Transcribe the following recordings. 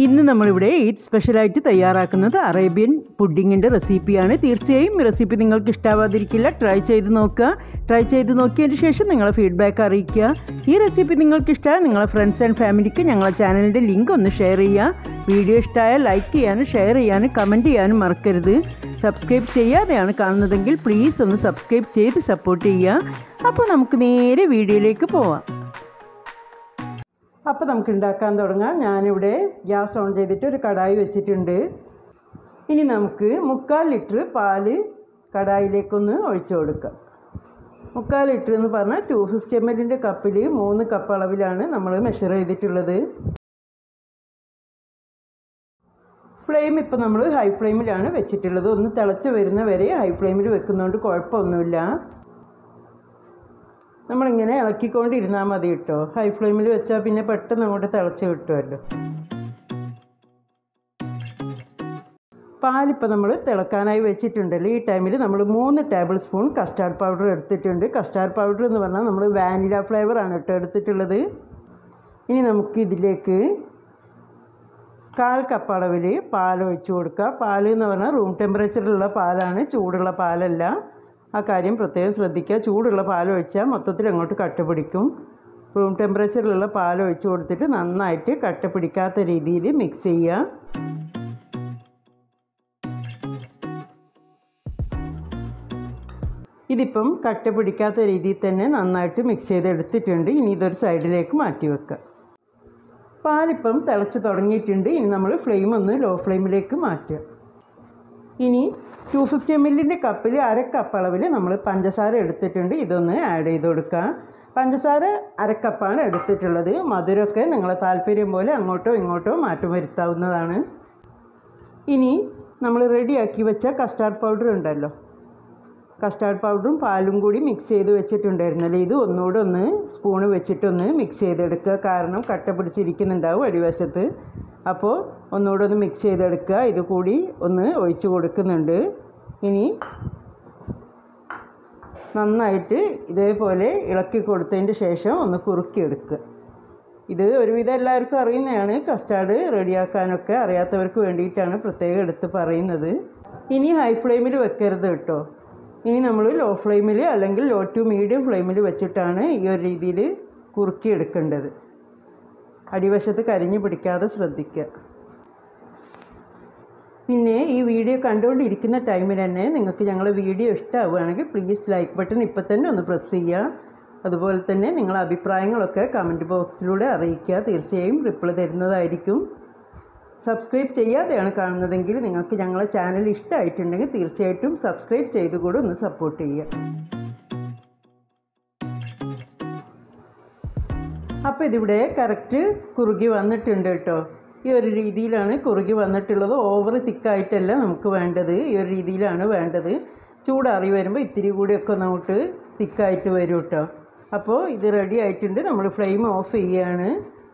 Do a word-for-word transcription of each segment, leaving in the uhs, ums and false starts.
ഇന്ന് നമ്മളിവിടെ ഈദ് സ്പെഷ്യലായിട്ട് തയ്യാറാക്കുന്നത് അറേബ്യൻ പുഡിങ്ങിൻ്റെ റെസിപ്പിയാണ്. തീർച്ചയായും ഈ റെസിപ്പി നിങ്ങൾക്ക് ഇഷ്ടാവാതിരിക്കില്ല. ട്രൈ ചെയ്ത് നോക്കുക. ട്രൈ ചെയ്ത് നോക്കിയതിന് ശേഷം നിങ്ങളെ ഫീഡ്ബാക്ക് അറിയിക്കുക. ഈ റെസിപ്പി നിങ്ങൾക്ക് ഇഷ്ടമായ നിങ്ങളെ ഫ്രണ്ട്സ് ആൻഡ് ഫാമിലിക്ക് ഞങ്ങളെ ചാനലിൻ്റെ ലിങ്ക് ഒന്ന് ഷെയർ ചെയ്യുക. വീഡിയോ ഇഷ്ടമായാൽ ലൈക്ക് ചെയ്യാനും ഷെയർ ചെയ്യാനും കമൻറ്റ് ചെയ്യാനും മറക്കരുത്. സബ്സ്ക്രൈബ് ചെയ്യാതെയാണ് കാണുന്നതെങ്കിൽ പ്ലീസ് ഒന്ന് സബ്സ്ക്രൈബ് ചെയ്ത് സപ്പോർട്ട് ചെയ്യുക. അപ്പോൾ നമുക്ക് നേരെ വീഡിയോയിലേക്ക് പോവാം. അപ്പോൾ നമുക്ക് ഉണ്ടാക്കാൻ തുടങ്ങാം. ഞാനിവിടെ ഗ്യാസ് ഓൺ ചെയ്തിട്ട് ഒരു കടായി വെച്ചിട്ടുണ്ട്. ഇനി നമുക്ക് മുക്കാൽ ലിറ്റർ പാല് കടായിലേക്കൊന്ന് ഒഴിച്ചു കൊടുക്കാം. മുക്കാൽ ലിറ്റർ എന്ന് പറഞ്ഞാൽ ടു ഫിഫ്റ്റി എം എല്ലിൻ്റെ കപ്പിൽ മൂന്ന് കപ്പ് അളവിലാണ് നമ്മൾ മെഷർ ചെയ്തിട്ടുള്ളത്. ഫ്ലെയിം ഇപ്പോൾ നമ്മൾ ഹൈ ഫ്ലെയിമിലാണ് വെച്ചിട്ടുള്ളത്. ഒന്ന് തിളച്ച് വരുന്ന വരെ ഹൈ ഫ്ലെയിമിൽ വെക്കുന്നതുകൊണ്ട് കുഴപ്പമൊന്നുമില്ല. നമ്മളിങ്ങനെ ഇളക്കിക്കൊണ്ടിരുന്നാൽ മതി കേട്ടോ. ഹൈ ഫ്ലെയിമിൽ വെച്ചാൽ പിന്നെ പെട്ടെന്ന് അങ്ങോട്ട് തിളച്ച് കിട്ടുമല്ലോ. പാലിപ്പോൾ നമ്മൾ തിളക്കാനായി വെച്ചിട്ടുണ്ടല്ലോ. ഈ ടൈമിൽ നമ്മൾ മൂന്ന് ടേബിൾ സ്പൂൺ കസ്റ്റാർഡ് പൗഡർ എടുത്തിട്ടുണ്ട്. കസ്റ്റാർഡ് പൗഡർ എന്ന് പറഞ്ഞാൽ നമ്മൾ വാനില ഫ്ലേവറാണ് കേട്ടോ എടുത്തിട്ടുള്ളത്. ഇനി നമുക്ക് ഇതിലേക്ക് കാൽ കപ്പ് അളവിൽ പാൽ ഒഴിച്ച് കൊടുക്കുക. പാൽ എന്ന് പറഞ്ഞാൽ റൂം ടെമ്പറേച്ചറിലുള്ള പാലാണ്, ചൂടുള്ള പാലല്ല. ആ കാര്യം പ്രത്യേകം ശ്രദ്ധിക്കുക. ചൂടുള്ള പാൽ ഒഴിച്ചാൽ മൊത്തത്തിൽ അങ്ങോട്ട് കട്ട പിടിക്കും. റൂം ടെമ്പറേച്ചറിലുള്ള പാൽ ഒഴിച്ച് കൊടുത്തിട്ട് നന്നായിട്ട് കട്ട പിടിക്കാത്ത രീതിയിൽ മിക്സ് ചെയ്യുക. ഇതിപ്പം കട്ട പിടിക്കാത്ത രീതിയിൽ തന്നെ നന്നായിട്ട് മിക്സ് ചെയ്തെടുത്തിട്ടുണ്ട്. ഇനി ഇതൊരു സൈഡിലേക്ക് മാറ്റി വെക്കുക. പാലിപ്പം തിളച്ച് തുടങ്ങിയിട്ടുണ്ട്. ഇനി നമ്മൾ ഫ്ലെയിം ഒന്ന് ലോ ഫ്ലെയിമിലേക്ക് മാറ്റുക. ഇനി ടു ഫിഫ്റ്റി എം എല്ലിൻ്റെ കപ്പിൽ അര കപ്പ് അളവിൽ നമ്മൾ പഞ്ചസാര എടുത്തിട്ടുണ്ട്. ഇതൊന്ന് ആഡ് ചെയ്ത് കൊടുക്കുക. പഞ്ചസാര അരക്കപ്പാണ് എടുത്തിട്ടുള്ളത്. മധുരമൊക്കെ നിങ്ങളെ താല്പര്യം പോലെ അങ്ങോട്ടോ ഇങ്ങോട്ടോ മാറ്റം വരുത്താവുന്നതാണ്. ഇനി നമ്മൾ റെഡിയാക്കി വെച്ച കസ്റ്റാർഡ് പൗഡർ ഉണ്ടല്ലോ, കസ്റ്റാർഡ് പൗഡറും പാലും കൂടി മിക്സ് ചെയ്ത് വെച്ചിട്ടുണ്ടായിരുന്നല്ലോ. ഇത് ഒന്നുകൂടെ ഒന്ന് സ്പൂണ് വെച്ചിട്ടൊന്ന് മിക്സ് ചെയ്തെടുക്കുക. കാരണം കട്ട പിടിച്ചിരിക്കുന്നുണ്ടാവും അടിവശത്ത്. അപ്പോൾ ഒന്നുകൂടെ ഒന്ന് മിക്സ് ചെയ്തെടുക്കുക. ഇത് കൂടി ഒന്ന് ഒഴിച്ച് കൊടുക്കുന്നുണ്ട്. ഇനി നന്നായിട്ട് ഇതേപോലെ ഇളക്കി കൊടുത്തതിൻ്റെ ശേഷം ഒന്ന് കുറുക്കിയെടുക്കുക. ഇത് ഒരുവിധം എല്ലാവർക്കും അറിയുന്നതാണ്. കസ്റ്റാർഡ് റെഡിയാക്കാനൊക്കെ അറിയാത്തവർക്ക് വേണ്ടിയിട്ടാണ് പ്രത്യേകം എടുത്ത് പറയുന്നത്. ഇനി ഹൈ ഫ്ലെയിമിൽ വെക്കരുത് കേട്ടോ. ഇനി നമ്മൾ ലോ ഫ്ലെയിമിൽ അല്ലെങ്കിൽ ലോ ടു മീഡിയം ഫ്ലെയിമിൽ വെച്ചിട്ടാണ് ഈ ഒരു രീതിയിൽ കുറുക്കിയെടുക്കേണ്ടത്. അടിവശത്ത് കരിഞ്ഞു പിടിക്കാതെ ശ്രദ്ധിക്കുക. പിന്നെ ഈ വീഡിയോ കണ്ടുകൊണ്ടിരിക്കുന്ന ടൈമിൽ തന്നെ നിങ്ങൾക്ക് ഞങ്ങളുടെ വീഡിയോ ഇഷ്ടമാവുകയാണെങ്കിൽ പ്ലീസ് ലൈക്ക് ബട്ടൺ ഇപ്പം തന്നെ ഒന്ന് പ്രസ് ചെയ്യുക. അതുപോലെ തന്നെ നിങ്ങളുടെ അഭിപ്രായങ്ങളൊക്കെ കമൻറ്റ് ബോക്സിലൂടെ അറിയിക്കുക. തീർച്ചയായും റിപ്ലൈ തരുന്നതായിരിക്കും. സബ്സ്ക്രൈബ് ചെയ്യാതെയാണ് കാണുന്നതെങ്കിൽ നിങ്ങൾക്ക് ഞങ്ങളെ ചാനൽ ഇഷ്ടമായിട്ടുണ്ടെങ്കിൽ തീർച്ചയായിട്ടും സബ്സ്ക്രൈബ് ചെയ്തുകൂടെ ഒന്ന് സപ്പോർട്ട് ചെയ്യുക. അപ്പോൾ ഇതിവിടെ കറക്റ്റ് കുറുകി വന്നിട്ടുണ്ട് കേട്ടോ. ഈ ഒരു രീതിയിലാണ് കുറുകി വന്നിട്ടുള്ളത്. ഓവർ തിക്കായിട്ടല്ല നമുക്ക് വേണ്ടത്, ഈ ഒരു രീതിയിലാണ് വേണ്ടത്. ചൂടാറി വരുമ്പോൾ ഇത്തിരി കൂടിയൊക്കെ നമുക്ക് തിക്കായിട്ട് വരും കേട്ടോ. അപ്പോൾ ഇത് റെഡി ആയിട്ടുണ്ട്. നമ്മൾ ഫ്ലെയിം ഓഫ് ചെയ്യുകയാണ്.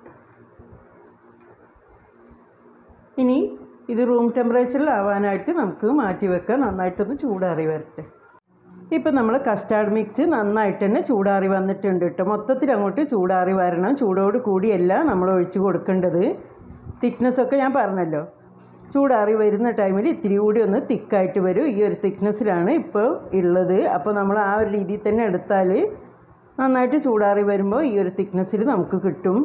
ഇനി ഇത് റൂം ടെമ്പറേച്ചറിലാവാനായിട്ട് നമുക്ക് മാറ്റി വെക്കാം. നന്നായിട്ടൊന്ന് ചൂടാറി വരട്ടെ. ഇപ്പം നമ്മൾ കസ്റ്റാർഡ് മിക്സ് നന്നായിട്ട് തന്നെ ചൂടാറി വന്നിട്ടുണ്ട് കേട്ടോ. മൊത്തത്തിൽ അങ്ങോട്ട് ചൂടാറി വരണം. ചൂടോട് കൂടിയല്ല നമ്മൾ ഒഴിച്ച് കൊടുക്കേണ്ടത്. തിക്നെസ്സൊക്കെ ഞാൻ പറഞ്ഞല്ലോ. ചൂടാറി വരുന്ന ടൈമിൽ ഇത്തിരി കൂടി ഒന്ന് തിക്കായിട്ട് വരും. ഈ ഒരു തിക്നെസ്സിലാണ് ഇപ്പോൾ ഉള്ളത്. അപ്പോൾ നമ്മൾ ആ ഒരു രീതിയിൽ തന്നെ എടുത്താൽ നന്നായിട്ട് ചൂടാറി വരുമ്പോൾ ഈ ഒരു തിക്നെസ്സിൽ നമുക്ക് കിട്ടും.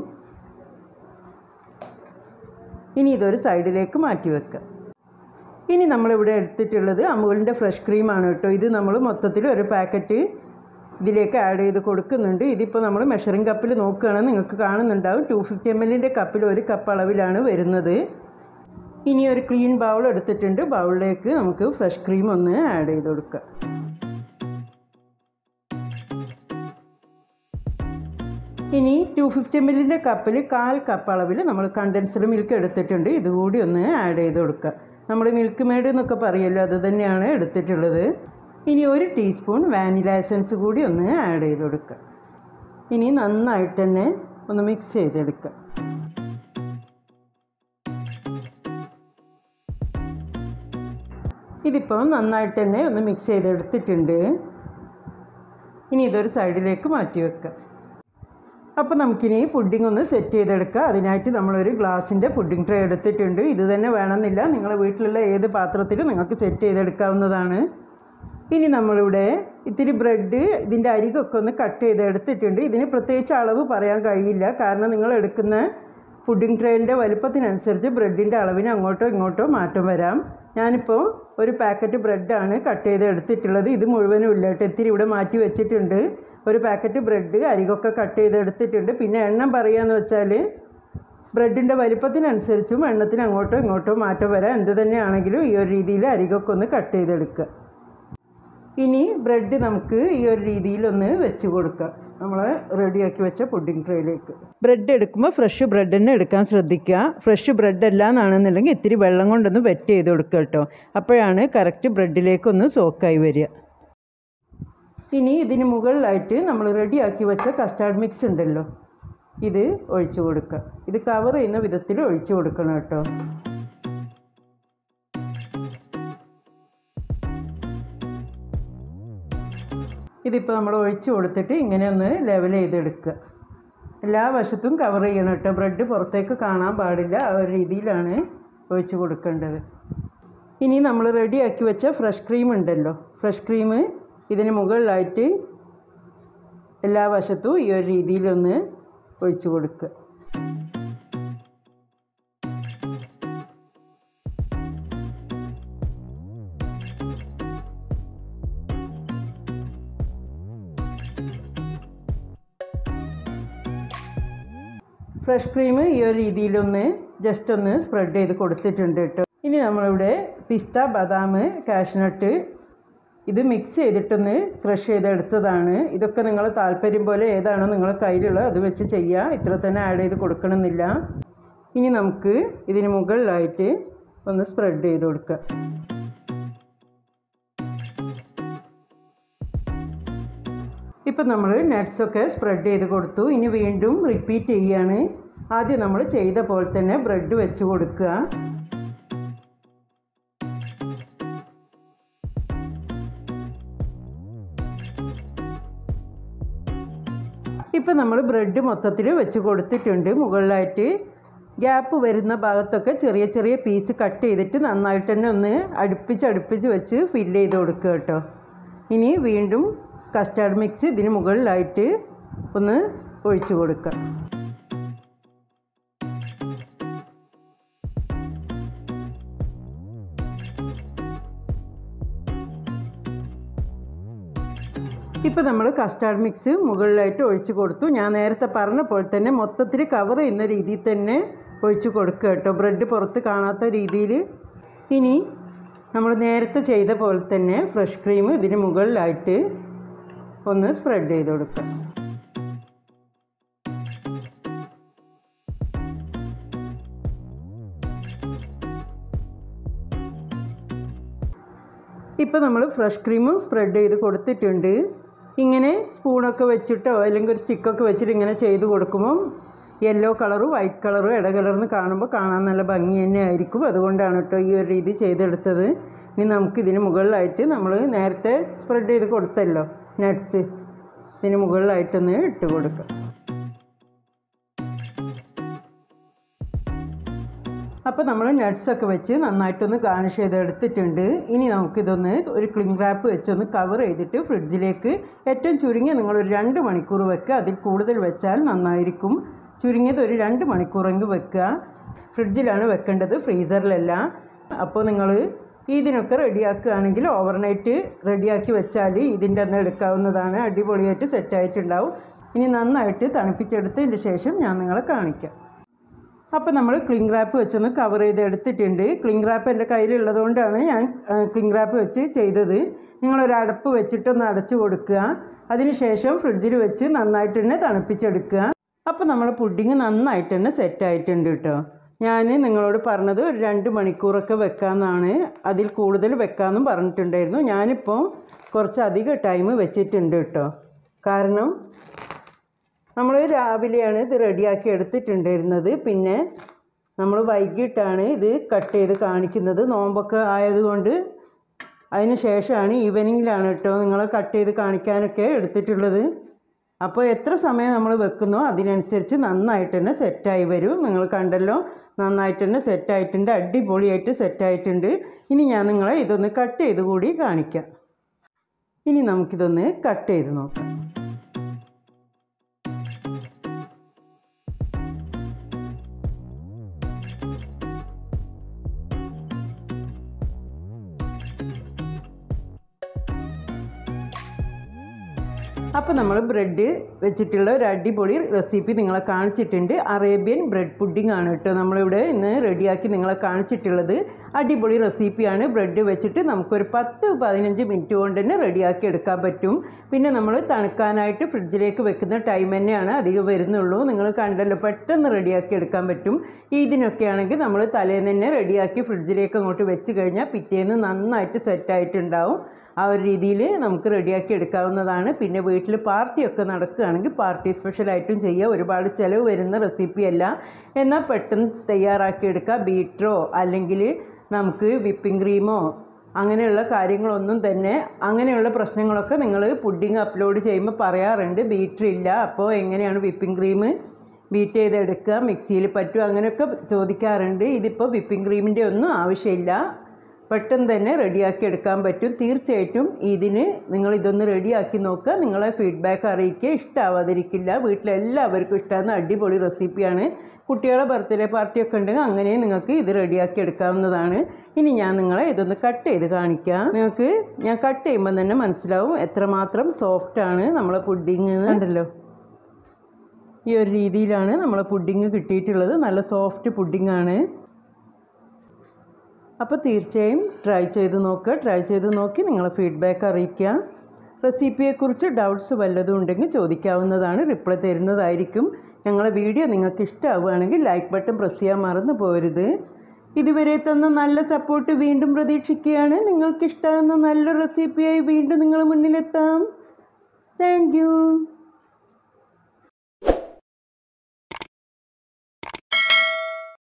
ഇനി ഇതൊരു സൈഡിലേക്ക് മാറ്റി വെക്കാം. ഇനി നമ്മളിവിടെ എടുത്തിട്ടുള്ളത് അമൂലിൻ്റെ ഫ്രഷ് ക്രീമാണ് കേട്ടോ. ഇത് നമ്മൾ മൊത്തത്തിൽ ഒരു പാക്കറ്റ് ഇതിലേക്ക് ആഡ് ചെയ്ത് കൊടുക്കുന്നുണ്ട്. ഇതിപ്പോൾ നമ്മൾ മെഷറിംഗ് കപ്പിൽ നോക്കുകയാണെങ്കിൽ നിങ്ങൾക്ക് കാണുന്നുണ്ടാവും. ടു ഫിഫ്റ്റി എം എല്ലിൻ്റെ കപ്പിൽ ഒരു കപ്പ് അളവിലാണ് വരുന്നത്. ഇനി ഒരു ക്ലീൻ ബൗൾ എടുത്തിട്ടുണ്ട്. ബൗളിലേക്ക് നമുക്ക് ഫ്രഷ് ക്രീം ഒന്ന് ആഡ് ചെയ്ത് കൊടുക്കാം. ഇനി ടു ഫിഫ്റ്റി എം എല്ലിൻ്റെ കപ്പിൽ കാൽ കപ്പ് അളവിൽ നമ്മൾ കണ്ടൻസ്ഡ് മിൽക്ക് എടുത്തിട്ടുണ്ട്. ഇതുകൂടി ഒന്ന് ആഡ് ചെയ്ത് കൊടുക്കുക. നമ്മൾ മിൽക്ക് മെയ്ഡ് എന്നൊക്കെ പറയുമല്ലോ, അത് തന്നെയാണ് എടുത്തിട്ടുള്ളത്. ഇനി ഒരു ടീസ്പൂൺ വാനില എസൻസ് കൂടി ഒന്ന് ആഡ് ചെയ്ത് കൊടുക്കുക. ഇനി നന്നായിട്ട് തന്നെ ഒന്ന് മിക്സ് ചെയ്തെടുക്കുക. ഇതിപ്പോൾ നന്നായിട്ട് തന്നെ ഒന്ന് മിക്സ് ചെയ്തെടുത്തിട്ടുണ്ട്. ഇനി ഇതൊരു സൈഡിലേക്ക് മാറ്റി വെക്കുക. അപ്പോൾ നമുക്കിനി പുഡിംഗ് ഒന്ന് സെറ്റ് ചെയ്തെടുക്കാം. അതിനായിട്ട് നമ്മളൊരു ഗ്ലാസിൻ്റെ പുഡിംഗ് ട്രേ എടുത്തിട്ടുണ്ട്. ഇത് തന്നെ വേണമെന്നില്ല, നിങ്ങളുടെ വീട്ടിലുള്ള ഏത് പാത്രത്തിലും നിങ്ങൾക്ക് സെറ്റ് ചെയ്തെടുക്കാവുന്നതാണ്. ഇനി നമ്മളിവിടെ ഇത്തിരി ബ്രെഡ് ഇതിൻ്റെ അരികൊക്കെ ഒന്ന് കട്ട് ചെയ്ത് എടുത്തിട്ടുണ്ട്. ഇതിന് പ്രത്യേകിച്ച് അളവ് പറയാൻ കഴിയില്ല, കാരണം നിങ്ങൾ എടുക്കുന്ന പുഡിംഗ് ട്രേൻ്റെ വലുപ്പത്തിനനുസരിച്ച് ബ്രെഡിൻ്റെ അളവിന് അങ്ങോട്ടോ ഇങ്ങോട്ടോ മാറ്റം വരാം. ഞാനിപ്പോൾ ഒരു പാക്കറ്റ് ബ്രെഡാണ് കട്ട് ചെയ്ത് എടുത്തിട്ടുള്ളത്. ഇത് മുഴുവനും ഇല്ല കേട്ടോ, ഇത്തിരി ഇവിടെ മാറ്റി വെച്ചിട്ടുണ്ട്. ഒരു പാക്കറ്റ് ബ്രെഡ് അരികൊക്കെ കട്ട് ചെയ്ത് എടുത്തിട്ടുണ്ട്. പിന്നെ എണ്ണം പറയുകയെന്ന് വെച്ചാൽ ബ്രെഡിൻ്റെ വലിപ്പത്തിനനുസരിച്ചും എണ്ണത്തിന് അങ്ങോട്ടോ ഇങ്ങോട്ടോ മാറ്റം വരാം. എന്ത് തന്നെയാണെങ്കിലും ഈ ഒരു രീതിയിൽ അരികൊക്കെ ഒന്ന് കട്ട് ചെയ്തെടുക്കുക. ഇനി ബ്രെഡ് നമുക്ക് ഈ ഒരു രീതിയിലൊന്ന് വെച്ച് കൊടുക്കാം നമ്മൾ റെഡിയാക്കി വെച്ച പുഡിംഗ് ട്രേയിലേക്ക്. ബ്രെഡ് എടുക്കുമ്പോൾ ഫ്രഷ് ബ്രെഡ് തന്നെ എടുക്കാൻ ശ്രദ്ധിക്കുക. ഫ്രഷ് ബ്രെഡ് അല്ലാന്നാണെന്നുണ്ടെങ്കിൽ ഇത്തിരി വെള്ളം കൊണ്ടൊന്ന് വെറ്റ് ചെയ്ത് കൊടുക്കുക കേട്ടോ. അപ്പോഴാണ് കറക്റ്റ് ബ്രെഡിലേക്കൊന്ന് സോക്കായി വരിക. ഇനി ഇതിന് മുകളിലായിട്ട് നമ്മൾ റെഡിയാക്കി വെച്ച കസ്റ്റാർഡ് മിക്സ് ഉണ്ടല്ലോ, ഇത് ഒഴിച്ചു കൊടുക്കുക. ഇത് കവർ ചെയ്യുന്ന വിധത്തിൽ ഒഴിച്ചു കൊടുക്കണം കേട്ടോ. ഇതിപ്പോൾ നമ്മൾ ഒഴിച്ചു കൊടുത്തിട്ട് ഇങ്ങനെ ഒന്ന് ലെവൽ ചെയ്തെടുക്കുക. എല്ലാ വശത്തും കവർ ചെയ്യണം കേട്ടോ. ബ്രെഡ് പുറത്തേക്ക് കാണാൻ പാടില്ല, ആ ഒരു രീതിയിലാണ് ഒഴിച്ചു കൊടുക്കേണ്ടത്. ഇനി നമ്മൾ റെഡിയാക്കി വെച്ച ഫ്രഷ് ക്രീം ഉണ്ടല്ലോ, ഫ്രഷ് ക്രീം ഇതിന് മുകളിലായിട്ട് എല്ലാ വശത്തും ഈ ഒരു രീതിയിലൊന്ന് ഒഴിച്ചു കൊടുക്കുക. ഫ്രഷ് ക്രീം ഈ ഒരു രീതിയിലൊന്ന് ജസ്റ്റ് ഒന്ന് സ്പ്രെഡ് ചെയ്ത് കൊടുത്തിട്ടുണ്ട് കേട്ടോ. ഇനി നമ്മളിവിടെ പിസ്ത, ബദാം, കാഷ്നട്ട് ഇത് മിക്സ് ചെയ്തിട്ടൊന്ന് ക്രഷ് ചെയ്തെടുത്തതാണ്. ഇതൊക്കെ നിങ്ങൾ താല്പര്യം പോലെ ഏതാണോ നിങ്ങളുടെ കയ്യിലുള്ളത് അത് വെച്ച് ചെയ്യുക. ഇത്ര തന്നെ ആഡ് ചെയ്ത് കൊടുക്കണമെന്നില്ല. ഇനി നമുക്ക് ഇതിന് മുകളിലായിട്ട് ഒന്ന് സ്പ്രെഡ് ചെയ്ത് കൊടുക്കുക. ഇപ്പം നമ്മൾ നട്ട്സൊക്കെ സ്പ്രെഡ് ചെയ്ത് കൊടുത്തു. ഇനി വീണ്ടും റിപ്പീറ്റ് ചെയ്യുകയാണ്. ആദ്യം നമ്മൾ ചെയ്ത പോലെ തന്നെ ബ്രെഡ് വെച്ച് കൊടുക്കുക. ഇപ്പം നമ്മൾ ബ്രെഡ് മൊത്തത്തിൽ വെച്ച് കൊടുത്തിട്ടുണ്ട്. മുകളിലായിട്ട് ഗ്യാപ്പ് വരുന്ന ഭാഗത്തൊക്കെ ചെറിയ ചെറിയ പീസ് കട്ട് ചെയ്തിട്ട് നന്നായിട്ട് തന്നെ ഒന്ന് അടുപ്പിച്ച് അടുപ്പിച്ച് വെച്ച് ഫില്ല് ചെയ്ത് കൊടുക്കുക കേട്ടോ. ഇനി വീണ്ടും കസ്റ്റാർഡ് മിക്സ് ഇതിന് മുകളിലായിട്ട് ഒന്ന് ഒഴിച്ചു കൊടുക്കുക. ഇപ്പോൾ നമ്മൾ കസ്റ്റാർഡ് മിക്സ് മുകളിലായിട്ട് ഒഴിച്ച് കൊടുത്തു. ഞാൻ നേരത്തെ പറഞ്ഞ പോലെ തന്നെ മൊത്തത്തിൽ കവർ ചെയ്യുന്ന രീതിയിൽ തന്നെ ഒഴിച്ച് കൊടുക്കുക കേട്ടോ, ബ്രെഡ് പുറത്ത് കാണാത്ത രീതിയിൽ. ഇനി നമ്മൾ നേരത്തെ ചെയ്ത പോലെ തന്നെ ഫ്രഷ് ക്രീം ഇതിന് മുകളിലായിട്ട് ഒന്ന് സ്പ്രെഡ് ചെയ്ത് കൊടുക്കുക. ഇപ്പോൾ നമ്മൾ ഫ്രഷ് ക്രീമും സ്പ്രെഡ് ചെയ്ത് കൊടുത്തിട്ടുണ്ട്. ഇങ്ങനെ സ്പൂണൊക്കെ വെച്ചിട്ടോ അല്ലെങ്കിൽ ഒരു സ്റ്റിക്കൊക്കെ വെച്ചിട്ട് ഇങ്ങനെ ചെയ്ത് കൊടുക്കുമ്പം യെല്ലോ കളറും വൈറ്റ് കളറും ഇടകലർന്ന് കാണുമ്പോൾ കാണാൻ നല്ല ഭംഗി തന്നെ ആയിരിക്കും. അതുകൊണ്ടാണ് കേട്ടോ ഈ ഒരു രീതി ചെയ്തെടുത്തത്. ഇനി നമുക്ക് ഇതിന് മുകളിലായിട്ട് നമ്മൾ നേരത്തെ സ്പ്രെഡ് ചെയ്ത് കൊടുത്തല്ലോ നട്ട്സ്, ഇതിന് മുകളിലായിട്ടൊന്ന് ഇട്ട് കൊടുക്കുക. അപ്പോൾ നമ്മൾ നട്ട്സൊക്കെ വെച്ച് നന്നായിട്ടൊന്ന് ഗാർണിഷ് ചെയ്തെടുത്തിട്ടുണ്ട്. ഇനി നമുക്കിതൊന്ന് ഒരു ക്ലിംഗ് റാപ്പ് വെച്ചൊന്ന് കവർ ചെയ്തിട്ട് ഫ്രിഡ്ജിലേക്ക് ഏറ്റവും ചുരുങ്ങിയ നിങ്ങളൊരു രണ്ട് മണിക്കൂർ വെക്കുക. അതിൽ കൂടുതൽ വെച്ചാൽ നന്നായിരിക്കും. ചുരുങ്ങിയത് ഒരു രണ്ട് മണിക്കൂറെങ്കിലും വെക്കുക. ഫ്രിഡ്ജിലാണ് വെക്കേണ്ടത്, ഫ്രീസറിലല്ല. അപ്പോൾ നിങ്ങൾ ഇതിനൊക്കെ റെഡിയാക്കുകയാണെങ്കിൽ ഓവർനൈറ്റ് റെഡിയാക്കി വെച്ചാൽ ഇതിൻ്റെ അന്ന് എടുക്കാവുന്നതാണ്. അടിപൊളിയായിട്ട് സെറ്റായിട്ടുണ്ടാവും. ഇനി നന്നായിട്ട് തണുപ്പിച്ചെടുത്തതിന് ശേഷം ഞാൻ നിങ്ങളെ കാണിക്കാം. അപ്പോൾ നമ്മൾ ക്ലിംഗ് റാപ്പ് വെച്ചൊന്ന് കവർ ചെയ്ത് എടുത്തിട്ടുണ്ട്. ക്ലിംഗ് റാപ്പ് എൻ്റെ കയ്യിലുള്ളതുകൊണ്ടാണ് ഞാൻ ക്ലിംഗ് റാപ്പ് വെച്ച് ചെയ്തത്. നിങ്ങളൊരു അടപ്പ് വെച്ചിട്ടൊന്ന് അടച്ചു കൊടുക്കുക. അതിന് ശേഷം ഫ്രിഡ്ജിൽ വെച്ച് നന്നായിട്ട് തന്നെ തണുപ്പിച്ചെടുക്കുക. അപ്പോൾ നമ്മൾ പുഡിങ് നന്നായിട്ട് തന്നെ സെറ്റായിട്ടുണ്ട് കേട്ടോ. ഞാൻ നിങ്ങളോട് പറഞ്ഞത് ഒരു രണ്ട് മണിക്കൂറൊക്കെ വെക്കാമെന്നാണ്, അതിൽ കൂടുതൽ വെക്കാമെന്നും പറഞ്ഞിട്ടുണ്ടായിരുന്നു. ഞാനിപ്പോൾ കുറച്ചധികം ടൈം വെച്ചിട്ടുണ്ട് കേട്ടോ. കാരണം നമ്മൾ രാവിലെയാണ് ഇത് റെഡിയാക്കി എടുത്തിട്ടുണ്ടായിരുന്നത്. പിന്നെ നമ്മൾ വൈകിട്ടാണ് ഇത് കട്ട് ചെയ്ത് കാണിക്കുന്നത്. നോമ്പൊക്കെ ആയതുകൊണ്ട് അതിന് ശേഷമാണ് ഈവനിങ്ങിലാണ് കേട്ടോ നിങ്ങളെ കട്ട് ചെയ്ത് കാണിക്കാനൊക്കെ എടുത്തിട്ടുള്ളത്. അപ്പോൾ എത്ര സമയം നമ്മൾ വെക്കുന്നോ അതിനനുസരിച്ച് നന്നായിട്ട് തന്നെ സെറ്റായി വരും. നിങ്ങൾ കണ്ടല്ലോ, നന്നായിട്ട് തന്നെ സെറ്റായിട്ടുണ്ട്, അടിപൊളിയായിട്ട് സെറ്റായിട്ടുണ്ട്. ഇനി ഞാൻ നിങ്ങളെ ഇതൊന്ന് കട്ട് ചെയ്ത് കൂടി കാണിക്കാം. ഇനി നമുക്കിതൊന്ന് കട്ട് ചെയ്ത് നോക്കാം. അപ്പോൾ നമ്മൾ ബ്രെഡ് വെച്ചിട്ടുള്ള ഒരു അടിപൊളി റെസിപ്പി നിങ്ങളെ കാണിച്ചിട്ടുണ്ട്. അറേബ്യൻ ബ്രെഡ് പുഡിംഗ് ആണ് കേട്ടോ നമ്മളിവിടെ ഇന്ന് റെഡിയാക്കി നിങ്ങളെ കാണിച്ചിട്ടുള്ളത്. അടിപൊളി റെസിപ്പിയാണ്. ബ്രെഡ് വെച്ചിട്ട് നമുക്കൊരു പത്ത് പതിനഞ്ച് മിനിറ്റ് കൊണ്ട് തന്നെ റെഡിയാക്കി എടുക്കാൻ പറ്റും. പിന്നെ നമ്മൾ തണുക്കാനായിട്ട് ഫ്രിഡ്ജിലേക്ക് വെക്കുന്ന ടൈം തന്നെയാണ് അധികം വരുന്നുള്ളൂ. നിങ്ങൾ കണ്ടല്ലോ, പെട്ടെന്ന് റെഡിയാക്കി എടുക്കാൻ പറ്റും. ഇതിനൊക്കെ ആണെങ്കിൽ നമ്മൾ തലേന്ന് തന്നെ റെഡിയാക്കി ഫ്രിഡ്ജിലേക്ക് അങ്ങോട്ട് വെച്ച് കഴിഞ്ഞാൽ പിറ്റേന്ന് നന്നായിട്ട് സെറ്റായിട്ടുണ്ടാവും. ആ ഒരു രീതിയിൽ നമുക്ക് റെഡിയാക്കി എടുക്കാവുന്നതാണ്. പിന്നെ വീട്ടിൽ പാർട്ടിയൊക്കെ നടക്കുകയാണെങ്കിൽ പാർട്ടി സ്പെഷ്യലായിട്ടും ചെയ്യുക. ഒരുപാട് ചിലവ് വരുന്ന റെസിപ്പിയല്ല, എന്നാൽ പെട്ടെന്ന് തയ്യാറാക്കി എടുക്കുക. ബീറ്ററോ അല്ലെങ്കിൽ നമുക്ക് വിപ്പിംഗ് ക്രീമോ അങ്ങനെയുള്ള കാര്യങ്ങളൊന്നും തന്നെ, അങ്ങനെയുള്ള പ്രശ്നങ്ങളൊക്കെ നിങ്ങൾ പുഡിംഗ് അപ്ലോഡ് ചെയ്യുമ്പോൾ പറയാറുണ്ട്. ബീറ്റർ ഇല്ല, അപ്പോൾ എങ്ങനെയാണ് വിപ്പിംഗ് ക്രീം ബീറ്റ് ചെയ്തെടുക്കുക, മിക്സിയിൽ പറ്റുമോ, അങ്ങനെയൊക്കെ ചോദിക്കാറുണ്ട്. ഇതിപ്പോൾ വിപ്പിംഗ് ക്രീമിൻ്റെ ഒന്നും ആവശ്യമില്ല, പെട്ടെന്ന് തന്നെ റെഡിയാക്കി എടുക്കാൻ പറ്റും. തീർച്ചയായിട്ടും ഇതിന് നിങ്ങൾ ഇതൊന്ന് റെഡിയാക്കി നോക്കുക. നിങ്ങളെ ഫീഡ്ബാക്ക് അറിയിക്കുക. ഇഷ്ടമാവാതിരിക്കില്ല. വീട്ടിലെല്ലാവർക്കും ഇഷ്ടമാകുന്ന അടിപൊളി റെസിപ്പിയാണ്. കുട്ടികളെ ബർത്ത്ഡേ പാർട്ടിയൊക്കെ ഉണ്ടെങ്കിൽ അങ്ങനെ നിങ്ങൾക്ക് ഇത് റെഡിയാക്കി എടുക്കാവുന്നതാണ്. ഇനി ഞാൻ നിങ്ങളെ ഇതൊന്ന് കട്ട് ചെയ്ത് കാണിക്കാം. നിങ്ങൾക്ക് ഞാൻ കട്ട് ചെയ്യുമ്പോൾ തന്നെ മനസ്സിലാവും എത്രമാത്രം സോഫ്റ്റാണ് നമ്മളെ പുഡിങ്. ഉണ്ടല്ലോ, ഈ ഒരു രീതിയിലാണ് നമ്മളെ പുഡിങ് കിട്ടിയിട്ടുള്ളത്. നല്ല സോഫ്റ്റ് പുഡിങ്ങാണ്. അപ്പോൾ തീർച്ചയായും ട്രൈ ചെയ്ത് നോക്കുക. ട്രൈ ചെയ്ത് നോക്കി നിങ്ങളെ ഫീഡ്ബാക്ക് അറിയിക്കുക. റെസിപ്പിയെക്കുറിച്ച് ഡൗട്ട്സ് വല്ലതും ഉണ്ടെങ്കിൽ ചോദിക്കാവുന്നതാണ്. റിപ്ലൈ തരുന്നതായിരിക്കും. ഞങ്ങളെ വീഡിയോ നിങ്ങൾക്ക് ഇഷ്ടമാവുകയാണെങ്കിൽ ലൈക്ക് ബട്ടൺ പ്രസ് ചെയ്യാൻ മറന്നു പോകരുത്. ഇതുവരെ തന്ന നല്ല സപ്പോർട്ട് വീണ്ടും പ്രതീക്ഷിക്കുകയാണ്. നിങ്ങൾക്കിഷ്ടമാകുന്ന നല്ല റെസിപ്പിയായി വീണ്ടും നിങ്ങളുടെ മുന്നിലെത്താം. Thank you.